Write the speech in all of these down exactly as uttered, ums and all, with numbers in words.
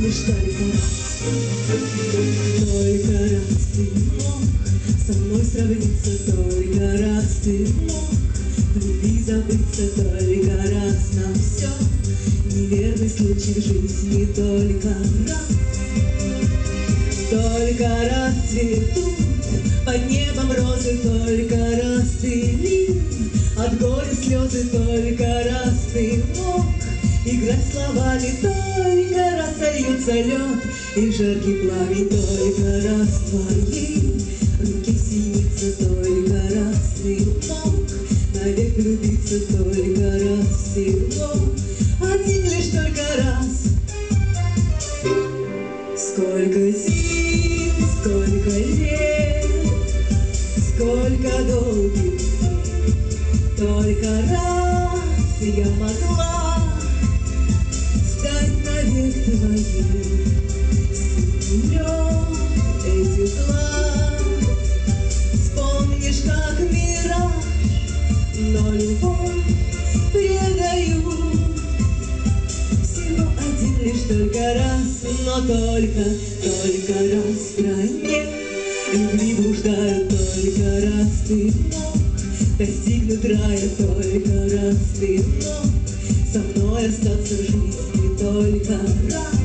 лишь только раз, только раз ты мог со мной сравниться, только раз ты мог в любви забыться, только раз на все. Неверный случай в жизни только раз, только раз цветут под небом розы, только раз ты лил от горя слезы, только раз ты мог играть словами, только раз сольется лед и жаркий пламень, только раз твои руки синятся, только раз ты мог навек влюбиться, только раз всего, один лишь только раз. Сколько зим, сколько лет, сколько долгих дней, только раз я могла стать навек твоей. Синев этих глаз, вспомнишь, как мираж, но любовь предаю. Всего один лишь только раз, но только, только раз в стране любви блуждают, только раз ты мог достигнуть рая, только раз ты мог со мной остаться в жизни, только раз,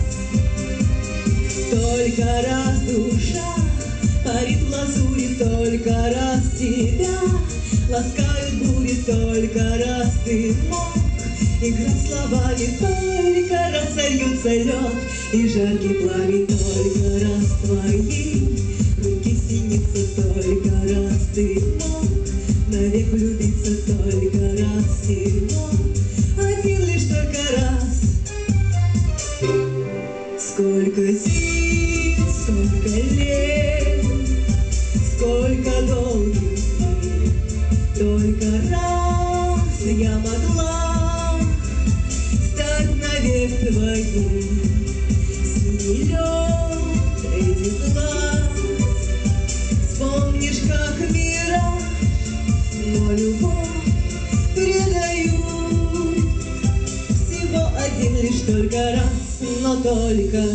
только раз душа парит в лазури, только раз тебя ласкают бури, только раз ты мог играть словами, только раз сольется лед и жаркий пламень, только раз твои руки синятся, только раз ты мог навек влюбиться, только раз всего, один лишь только раз. Сколько зим, сколько лет, сколько долгих дней, только раз я могла стать навек твоей. Синий лед этих глаз, вспомнишь, как мираж, но любовь предаю. Всего один лишь только раз, но только.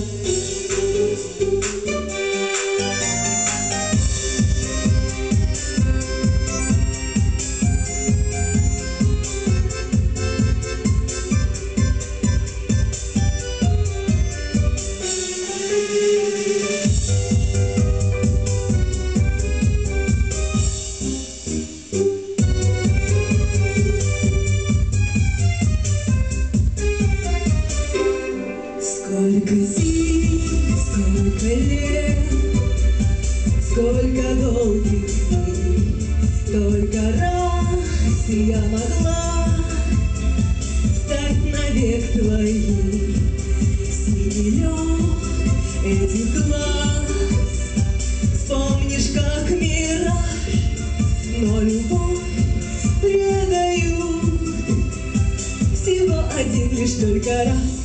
Сколько зим, сколько лет, сколько долгих дней, только раз я могла стать навек твоей. Синий лед этих глаз, вспомнишь, как мираж, но любовь предаю. Всего один лишь только раз,